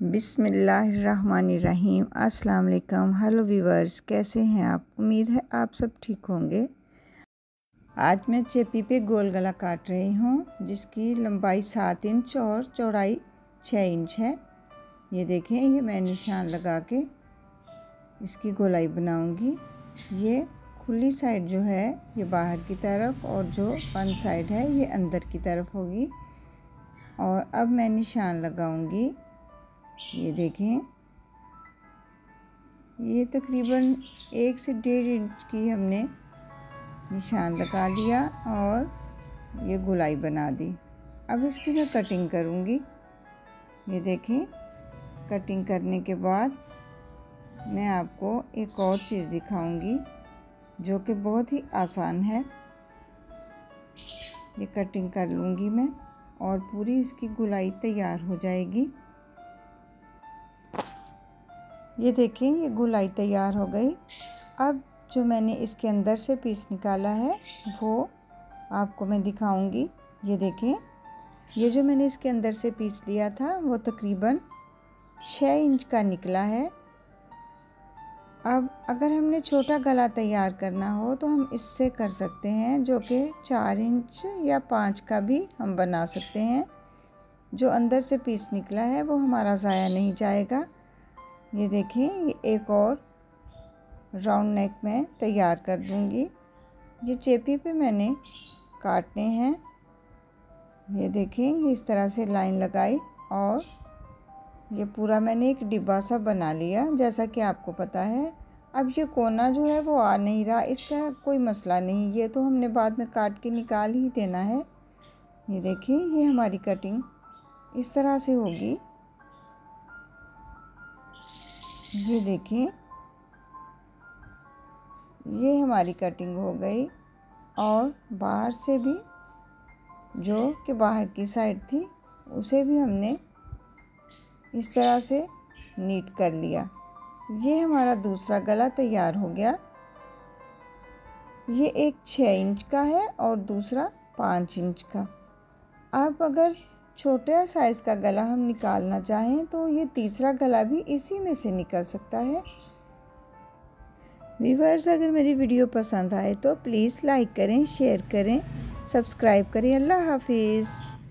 बिस्मिल्लाहिर्रहमानिर्रहीम। अस्सलाम वालेकुम। हेलो व्यूवर्स, कैसे हैं आप? उम्मीद है आप सब ठीक होंगे। आज मैं चेपी पे गोल गला काट रही हूँ, जिसकी लंबाई 7 इंच और चौड़ाई 6 इंच है। ये देखें, ये मैं निशान लगा के इसकी गोलाई बनाऊंगी। ये खुली साइड जो है ये बाहर की तरफ और जो बंद साइड है ये अंदर की तरफ होगी। और अब मैं निशान लगाऊंगी। ये देखें, ये तकरीबन 1 से 1.5 इंच की हमने निशान लगा लिया और ये गोलाई बना दी। अब इसकी मैं कटिंग करूंगी। ये देखें, कटिंग करने के बाद मैं आपको एक और चीज़ दिखाऊंगी जो कि बहुत ही आसान है। ये कटिंग कर लूँगी मैं और पूरी इसकी गोलाई तैयार हो जाएगी। ये देखें, ये गोलाई तैयार हो गई। अब जो मैंने इसके अंदर से पीस निकाला है वो आपको मैं दिखाऊंगी। ये देखें, ये जो मैंने इसके अंदर से पीस लिया था वो तकरीबन 6 इंच का निकला है। अब अगर हमने छोटा गला तैयार करना हो तो हम इससे कर सकते हैं, जो कि 4 इंच या 5 का भी हम बना सकते हैं। जो अंदर से पीस निकला है वो हमारा ज़ाया नहीं जाएगा। ये देखें, ये एक और राउंड नेक में तैयार कर दूंगी। ये चेपी पे मैंने काटने हैं। ये देखें, ये इस तरह से लाइन लगाई और ये पूरा मैंने एक डिब्बा सा बना लिया, जैसा कि आपको पता है। अब ये कोना जो है वो आ नहीं रहा, इसका कोई मसला नहीं, ये तो हमने बाद में काट के निकाल ही देना है। ये देखिए, ये हमारी कटिंग इस तरह से होगी। ये देखें, ये हमारी कटिंग हो गई और बाहर से भी जो कि बाहर की साइड थी उसे भी हमने इस तरह से नीट कर लिया। ये हमारा दूसरा गला तैयार हो गया। ये एक 6 इंच का है और दूसरा 5 इंच का। अब अगर छोटे साइज़ का गला हम निकालना चाहें तो ये तीसरा गला भी इसी में से निकल सकता है। व्यूअर्स, अगर मेरी वीडियो पसंद आए तो प्लीज़ लाइक करें, शेयर करें, सब्सक्राइब करें। अल्लाह हाफिज़।